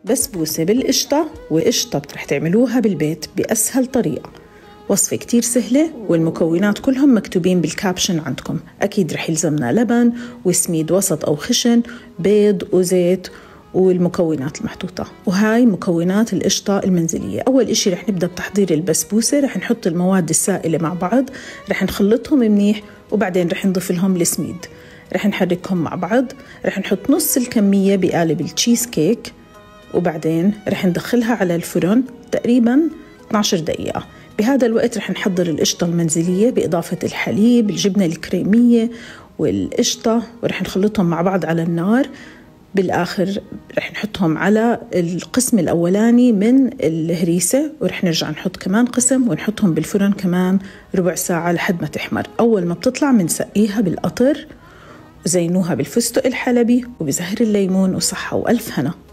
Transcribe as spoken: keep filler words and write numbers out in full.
بسبوسة بالقشطة وقشطة رح تعملوها بالبيت بأسهل طريقة. وصفة كتير سهلة والمكونات كلهم مكتوبين بالكابشن عندكم. أكيد رح يلزمنا لبن وسميد وسط أو خشن، بيض وزيت والمكونات المحطوطة. وهاي مكونات القشطة المنزلية. أول إشي رح نبدأ بتحضير البسبوسة. رح نحط المواد السائلة مع بعض، رح نخلطهم منيح وبعدين رح نضيف لهم السميد، رح نحركهم مع بعض. رح نحط نص الكمية بقالب التشيز كيك وبعدين رح ندخلها على الفرن تقريباً اثنتي عشرة دقيقة. بهذا الوقت رح نحضر القشطة المنزلية بإضافة الحليب، الجبنة الكريمية والقشطة، ورح نخلطهم مع بعض على النار. بالآخر رح نحطهم على القسم الأولاني من الهريسة، ورح نرجع نحط كمان قسم ونحطهم بالفرن كمان ربع ساعة لحد ما تحمر. أول ما بتطلع منسقيها بالقطر وزينوها بالفستق الحلبي وبزهر الليمون، وصحة وألف هنا.